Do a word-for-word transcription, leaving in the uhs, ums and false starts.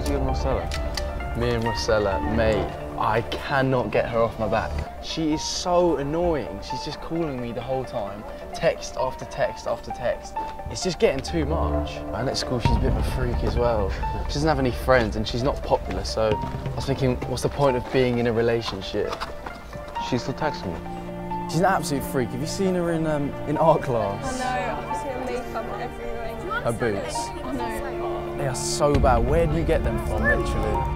how's you and Marcella? Me and Marcella, mate, I cannot get her off my back. She is so annoying. She's just calling me the whole time, text after text after text. It's just getting too much. And at school, she's a bit of a freak as well. She doesn't have any friends and she's not popular, so I was thinking, what's the point of being in a relationship? She's still texting me. She's an absolute freak. Have you seen her in um, in art class? I know, I've seen her makeup and everything. Her boots. I know. They are so bad. Where do you get them from, literally?